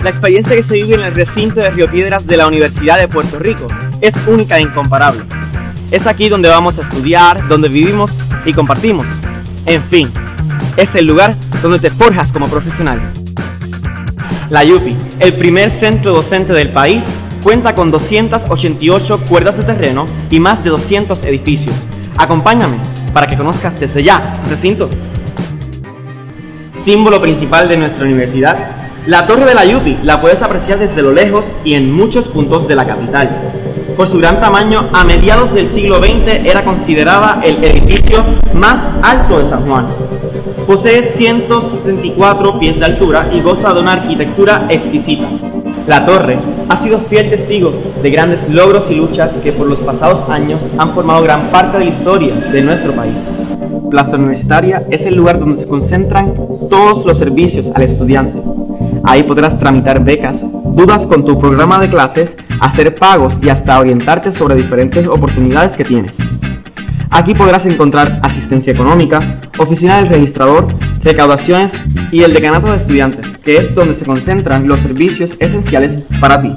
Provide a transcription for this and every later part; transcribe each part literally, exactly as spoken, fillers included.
La experiencia que se vive en el recinto de Río Piedras de la Universidad de Puerto Rico es única e incomparable. Es aquí donde vamos a estudiar, donde vivimos y compartimos. En fin, es el lugar donde te forjas como profesional. La U P I, el primer centro docente del país, cuenta con doscientas ochenta y ocho cuerdas de terreno y más de doscientos edificios. Acompáñame para que conozcas desde ya el recinto. Símbolo principal de nuestra universidad, la torre de la U P I la puedes apreciar desde lo lejos y en muchos puntos de la capital. Por su gran tamaño, a mediados del siglo veinte era considerada el edificio más alto de San Juan. Posee ciento setenta y cuatro pies de altura y goza de una arquitectura exquisita. La torre ha sido fiel testigo de grandes logros y luchas que por los pasados años han formado gran parte de la historia de nuestro país. Plaza Universitaria es el lugar donde se concentran todos los servicios al estudiante. Ahí podrás tramitar becas, dudas con tu programa de clases, hacer pagos y hasta orientarte sobre diferentes oportunidades que tienes. Aquí podrás encontrar asistencia económica, oficina del registrador, recaudaciones y el decanato de estudiantes, que es donde se concentran los servicios esenciales para ti.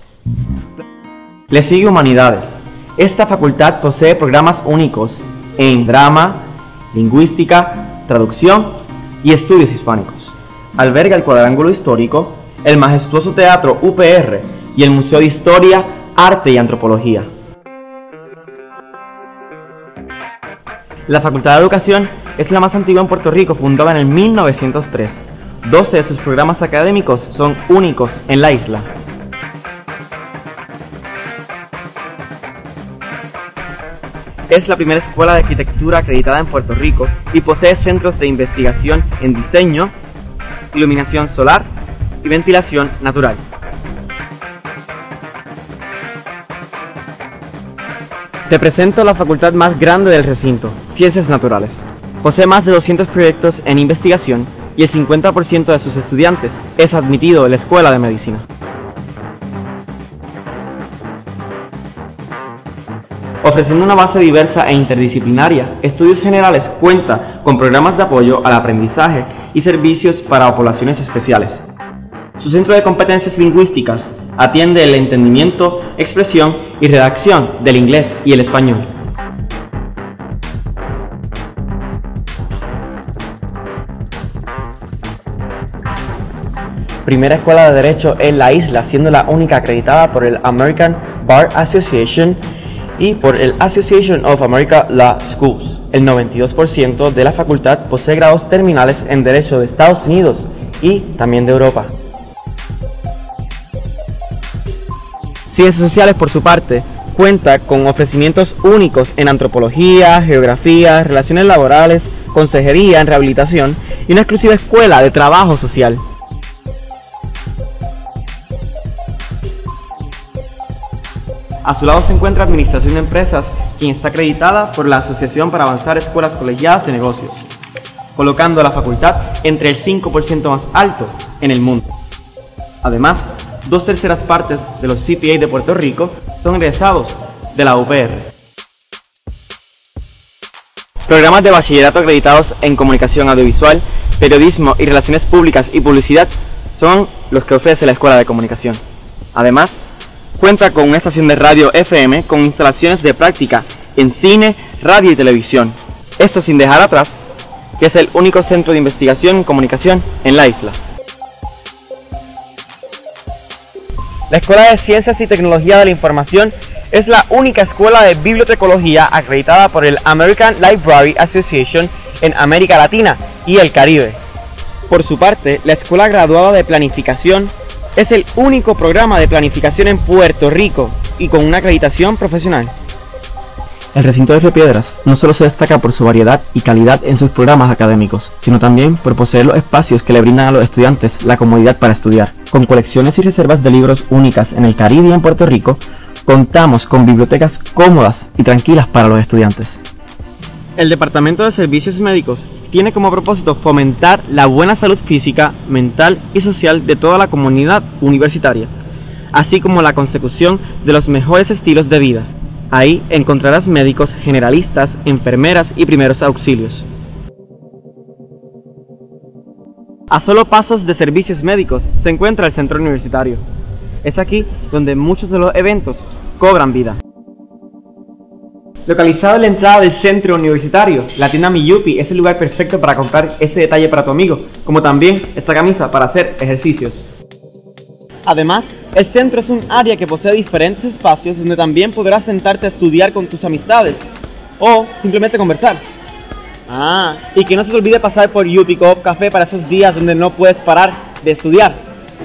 Le sigue Humanidades. Esta facultad posee programas únicos en drama, lingüística, traducción y estudios hispánicos. Alberga el Cuadrángulo Histórico, el majestuoso Teatro U P R y el Museo de Historia, Arte y Antropología. La Facultad de Educación es la más antigua en Puerto Rico, fundada en el mil novecientos tres. doce de sus programas académicos son únicos en la isla. Es la primera escuela de arquitectura acreditada en Puerto Rico y posee centros de investigación en diseño, iluminación solar y ventilación natural. Te presento la facultad más grande del recinto, Ciencias Naturales. Posee más de doscientos proyectos en investigación y el cincuenta por ciento de sus estudiantes es admitido en la Escuela de Medicina. Ofreciendo una base diversa e interdisciplinaria, Estudios Generales cuenta con programas de apoyo al aprendizaje y servicios para poblaciones especiales. Su centro de competencias lingüísticas atiende el entendimiento, expresión y redacción del inglés y el español. Primera escuela de Derecho en la isla, siendo la única acreditada por el American Bar Association y por el Association of American Law Schools. El noventa y dos por ciento de la facultad posee grados terminales en Derecho de Estados Unidos y también de Europa. Ciencias Sociales, por su parte, cuenta con ofrecimientos únicos en antropología, geografía, relaciones laborales, consejería en rehabilitación y una exclusiva escuela de trabajo social. A su lado se encuentra Administración de Empresas, quien está acreditada por la Asociación para Avanzar Escuelas Colegiadas de Negocios, colocando a la facultad entre el cinco por ciento más alto en el mundo. Además, dos terceras partes de los C P A de Puerto Rico son egresados de la U P R. Programas de bachillerato acreditados en Comunicación Audiovisual, Periodismo y Relaciones Públicas y Publicidad son los que ofrece la Escuela de Comunicación. Además, cuenta con una estación de radio F M con instalaciones de práctica en cine, radio y televisión. Esto sin dejar atrás que es el único centro de investigación en comunicación en la isla. La Escuela de Ciencias y Tecnología de la Información es la única escuela de bibliotecología acreditada por el American Library Association en América Latina y el Caribe. Por su parte, la Escuela Graduada de Planificación es el único programa de planificación en Puerto Rico y con una acreditación profesional. El recinto de Río Piedras no solo se destaca por su variedad y calidad en sus programas académicos, sino también por poseer los espacios que le brindan a los estudiantes la comodidad para estudiar. Con colecciones y reservas de libros únicas en el Caribe y en Puerto Rico, contamos con bibliotecas cómodas y tranquilas para los estudiantes. El Departamento de Servicios Médicos tiene como propósito fomentar la buena salud física, mental y social de toda la comunidad universitaria, así como la consecución de los mejores estilos de vida. Ahí encontrarás médicos generalistas, enfermeras y primeros auxilios. A solo pasos de servicios médicos se encuentra el centro universitario. Es aquí donde muchos de los eventos cobran vida. Localizado en la entrada del centro universitario, la tienda Miyupi es el lugar perfecto para comprar ese detalle para tu amigo, como también esta camisa para hacer ejercicios. Además, el centro es un área que posee diferentes espacios donde también podrás sentarte a estudiar con tus amistades o simplemente conversar. Ah, y que no se te olvide pasar por Yupi Co-op Café para esos días donde no puedes parar de estudiar.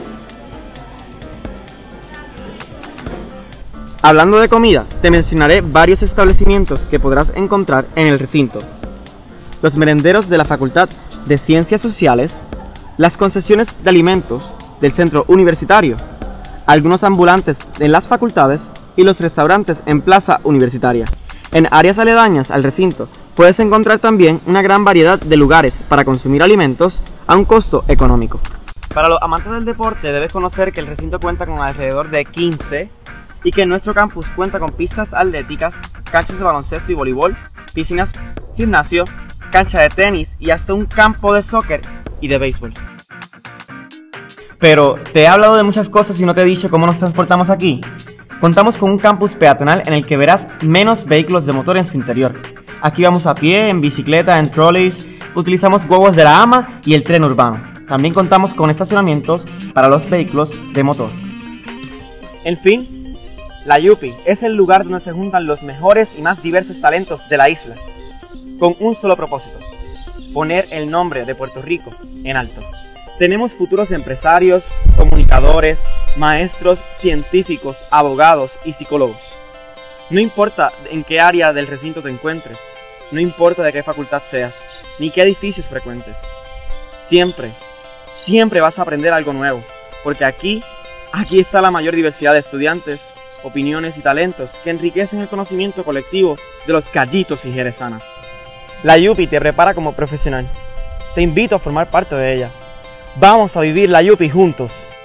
Hablando de comida, te mencionaré varios establecimientos que podrás encontrar en el recinto. Los merenderos de la Facultad de Ciencias Sociales, las concesiones de alimentos del centro universitario, algunos ambulantes en las facultades y los restaurantes en Plaza Universitaria. En áreas aledañas al recinto puedes encontrar también una gran variedad de lugares para consumir alimentos a un costo económico. Para los amantes del deporte debes conocer que el recinto cuenta con alrededor de quince y que nuestro campus cuenta con pistas atléticas, canchas de baloncesto y voleibol, piscinas, gimnasio, cancha de tenis y hasta un campo de soccer y de béisbol. Pero, ¿te he hablado de muchas cosas y no te he dicho cómo nos transportamos aquí? Contamos con un campus peatonal en el que verás menos vehículos de motor en su interior. Aquí vamos a pie, en bicicleta, en trolleys, utilizamos guaguas de la AMA y el tren urbano. También contamos con estacionamientos para los vehículos de motor. En fin, la Yupi es el lugar donde se juntan los mejores y más diversos talentos de la isla, con un solo propósito: poner el nombre de Puerto Rico en alto. Tenemos futuros empresarios, comunicadores, maestros, científicos, abogados y psicólogos. No importa en qué área del recinto te encuentres, no importa de qué facultad seas, ni qué edificios frecuentes. Siempre, siempre vas a aprender algo nuevo, porque aquí, aquí está la mayor diversidad de estudiantes, opiniones y talentos que enriquecen el conocimiento colectivo de los gallitos y jerezanas. La Yupi te prepara como profesional. Te invito a formar parte de ella. Vamos a vivir la Yupi juntos.